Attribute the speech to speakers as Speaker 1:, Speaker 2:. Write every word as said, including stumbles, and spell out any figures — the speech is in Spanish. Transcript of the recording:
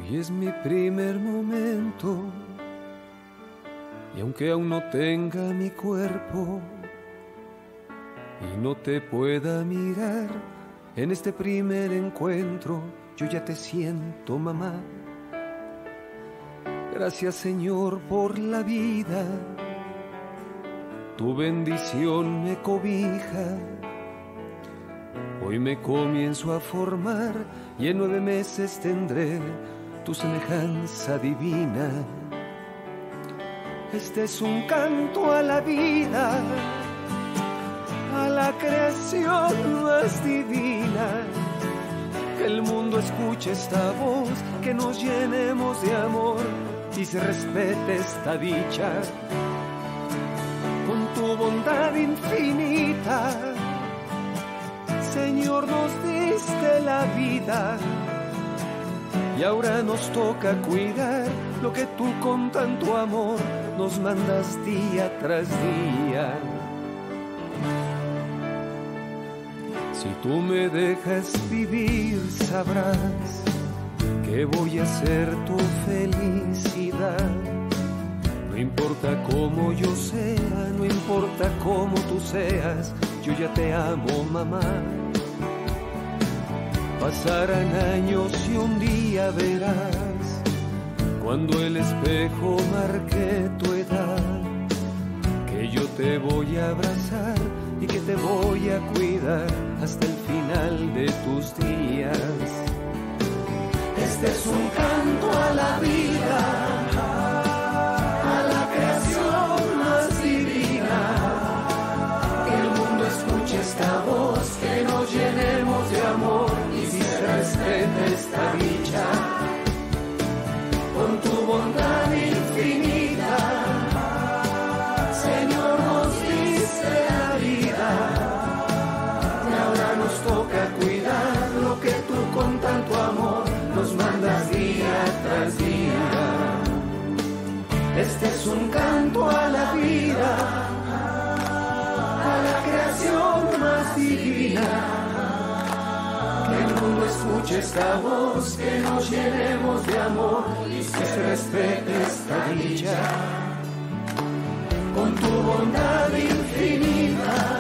Speaker 1: Hoy es mi primer momento y aunque aún no tenga mi cuerpo y no te pueda mirar en este primer encuentro, yo ya te siento, mamá. Gracias, Señor, por la vida. Tu bendición me cobija. Hoy me comienzo a formar y en nueve meses tendré tu semejanza divina. Este es un canto a la vida, a la creación más divina. Que el mundo escuche esta voz, que nos llenemos de amor y se respete esta dicha. Con tu bondad infinita, Señor, nos diste la vida y ahora nos toca cuidar lo que tú con tanto amor nos mandas día tras día. Si tú me dejas vivir, sabrás que voy a ser tu felicidad. No importa cómo yo sea, no importa cómo tú seas, yo ya te amo, mamá. Pasarán años y un día verás, cuando el espejo marque tu edad, que yo te voy a abrazar y que te voy a cuidar hasta el final de tus días. Este es un canto a la vida, a la creación más divina. Que el mundo escuche esta voz, que nos llenemos de amor y se respete esta dicha. Con tu bondad infinita, Señor, nos diste la vida y ahora nos toca cuidar lo que tú con tanto amor nos mandas día tras día. Este es un canto a la vida, a la creación más divina. Que el mundo escuche esta voz, que nos llenemos de amor y que se respete esta dicha. Con tu bondad infinita,